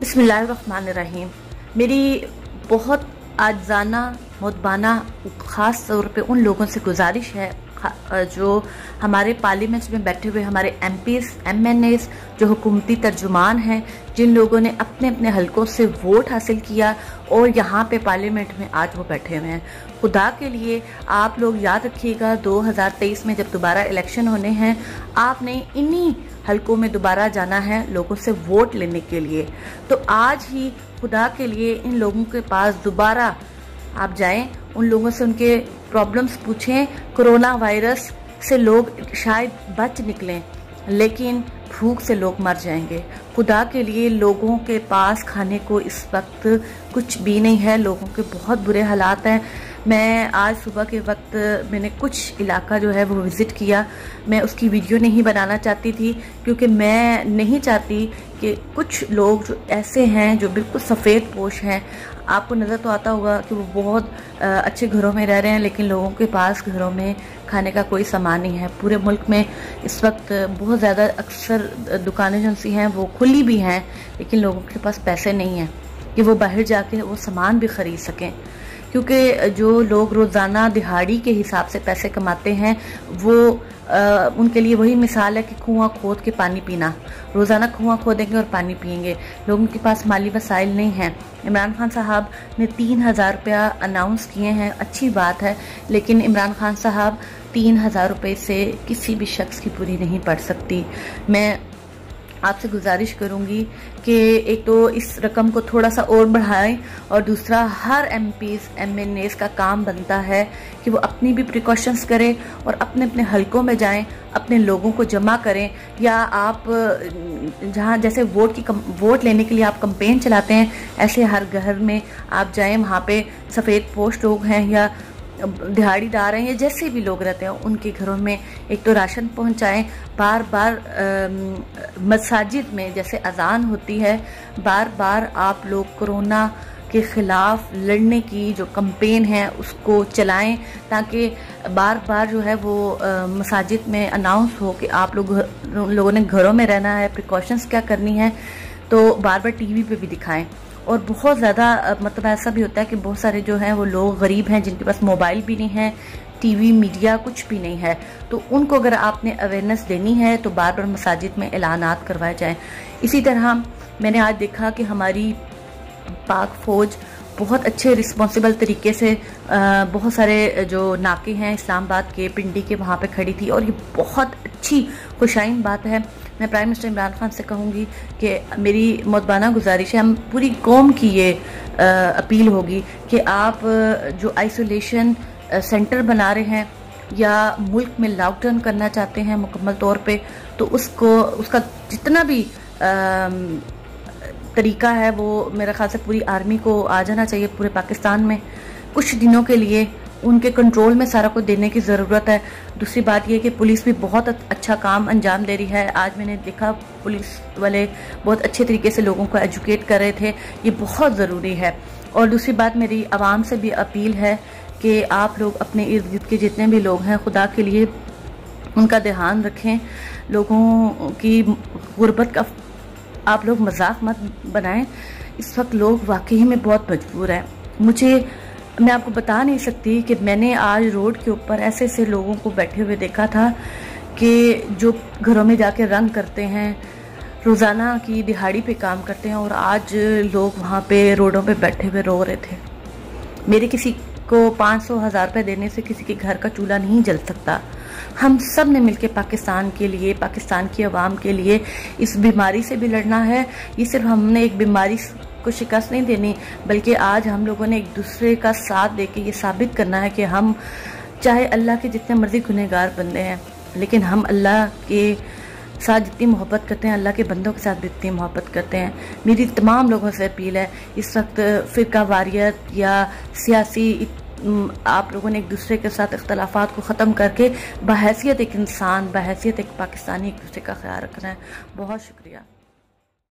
बिस्मिल्लाहिर्रहमानिर्रहीम। मेरी बहुत आजाना मुतबाना ख़ास तौर पे उन लोगों से गुजारिश है जो हमारे पार्लियामेंट में बैठे हुए हमारे एमपीज़ एमएनएज़ जो हुकूमती तर्जुमान हैं, जिन लोगों ने अपने अपने हलकों से वोट हासिल किया और यहाँ पे पार्लियामेंट में आज वो बैठे हुए हैं, खुदा के लिए आप लोग याद रखिएगा 2023 में जब दोबारा इलेक्शन होने हैं, आपने इन्हीं हलकों में दोबारा जाना है लोगों से वोट लेने के लिए। तो आज ही खुदा के लिए इन लोगों के पास दोबारा आप जाएं, उन लोगों से उनके प्रॉब्लम्स पूछें। कोरोना वायरस से लोग शायद बच निकलें, लेकिन भूख से लोग मर जाएंगे। खुदा के लिए लोगों के पास खाने को इस वक्त कुछ भी नहीं है, लोगों के बहुत बुरे हालात हैं। मैं आज सुबह के वक्त मैंने कुछ इलाका जो है वो विज़िट किया। मैं उसकी वीडियो नहीं बनाना चाहती थी क्योंकि मैं नहीं चाहती कि कुछ लोग जो ऐसे हैं जो बिल्कुल सफ़ेद पोश हैं, आपको नज़र तो आता होगा कि वो बहुत अच्छे घरों में रह रहे हैं, लेकिन लोगों के पास घरों में खाने का कोई सामान नहीं है। पूरे मुल्क में इस वक्त बहुत ज़्यादा अक्सर दुकानें जो सी हैं वो खुली भी हैं, लेकिन लोगों के पास पैसे नहीं हैं कि वो बाहर जाके वो सामान भी ख़रीद सकें। क्योंकि जो लोग रोज़ाना दिहाड़ी के हिसाब से पैसे कमाते हैं वो उनके लिए वही मिसाल है कि कुआं खोद के पानी पीना। रोज़ाना कुआं खोदेंगे और पानी पिएंगे, लोगों के पास माली वसाइल नहीं है। इमरान खान साहब ने 3000 रुपया अनाउंस किए हैं, अच्छी बात है, लेकिन इमरान खान साहब 3000 रुपये से किसी भी शख्स की पूरी नहीं पड़ सकती। मैं आपसे गुजारिश करूंगी कि एक तो इस रकम को थोड़ा सा और बढ़ाएं, और दूसरा हर एमपीज़ एमएनएज़ का काम बनता है कि वो अपनी भी प्रिकॉशंस करें और अपने अपने हलकों में जाएं, अपने लोगों को जमा करें। या आप जहां जैसे वोट लेने के लिए आप कैंपेन चलाते हैं, ऐसे हर घर में आप जाएं, वहाँ पे सफ़ेद पोश लोग हैं या दिहाड़ीदार हैं या जैसे भी लोग रहते हैं, उनके घरों में एक तो राशन पहुंचाएं। बार बार मसाजिद में जैसे अजान होती है, बार बार आप लोग कोरोना के ख़िलाफ़ लड़ने की जो कैंपेन है उसको चलाएं, ताकि बार बार जो है वो मसाजिद में अनाउंस हो कि आप लोगों ने घरों में रहना है, प्रिकॉशंस क्या करनी है, तो बार बार टीवी पे भी दिखाएं। और बहुत ज़्यादा मतलब ऐसा भी होता है कि बहुत सारे जो हैं वो लोग गरीब हैं, जिनके पास मोबाइल भी नहीं है, टीवी मीडिया कुछ भी नहीं है, तो उनको अगर आपने अवेयरनेस देनी है तो बार बार मसाजिद में ऐलानात करवाए जाएं। इसी तरह मैंने आज देखा कि हमारी पाक फ़ौज बहुत अच्छे रिस्पॉन्सिबल तरीके से बहुत सारे जो नाके हैं इस्लामाबाद के, पिंडी के, वहाँ पे खड़ी थी, और ये बहुत अच्छी खुशाइन बात है। मैं प्राइम मिनिस्टर इमरान खान से कहूँगी कि मेरी मुतबाना गुजारिश है, हम पूरी कौम की ये अपील होगी कि आप जो आइसोलेशन सेंटर बना रहे हैं या मुल्क में लॉकडाउन करना चाहते हैं मुकम्मल तौर पे, तो उसका जितना भी तरीका है वो मेरे ख्याल से पूरी आर्मी को आ जाना चाहिए पूरे पाकिस्तान में। कुछ दिनों के लिए उनके कंट्रोल में सारा कुछ देने की ज़रूरत है। दूसरी बात यह कि पुलिस भी बहुत अच्छा काम अंजाम दे रही है। आज मैंने देखा पुलिस वाले बहुत अच्छे तरीके से लोगों को एजुकेट कर रहे थे, ये बहुत ज़रूरी है। और दूसरी बात मेरी आवाम से भी अपील है कि आप लोग अपने इर्द गिर्द के जितने भी लोग हैं, खुदा के लिए उनका ध्यान रखें। लोगों की गुर्बत का आप लोग मजाक मत बनाएं। इस वक्त लोग वाकई में बहुत मजबूर हैं। मैं आपको बता नहीं सकती कि मैंने आज रोड के ऊपर ऐसे ऐसे लोगों को बैठे हुए देखा था कि जो घरों में जाके रंग करते हैं, रोज़ाना की दिहाड़ी पे काम करते हैं, और आज लोग वहाँ पे रोडों पे बैठे हुए रो रहे थे। मेरे किसी को 500-1000 रुपये देने से किसी के घर का चूल्हा नहीं जल सकता। हम सब ने मिलकर पाकिस्तान के लिए, पाकिस्तान की आवाम के लिए इस बीमारी से भी लड़ना है। ये सिर्फ हमने एक बीमारी को शिकस्त नहीं देनी, बल्कि आज हम लोगों ने एक दूसरे का साथ देके ये साबित करना है कि हम चाहे अल्लाह के जितने मर्जी गुनहगार बंदे हैं, लेकिन हम अल्लाह के साथ जितनी मोहब्बत करते हैं, अल्लाह के बंदों के साथ भी जितनी मोहब्बत करते हैं। मेरी तमाम लोगों से अपील है, इस वक्त फ़िरका वारियत या सियासी आप लोगों ने एक दूसरे के साथ इख्तलाफात को ख़त्म करके बहैसियत एक इंसान, बहैसियत एक पाकिस्तानी एक दूसरे का ख्याल रखना है। बहुत शुक्रिया।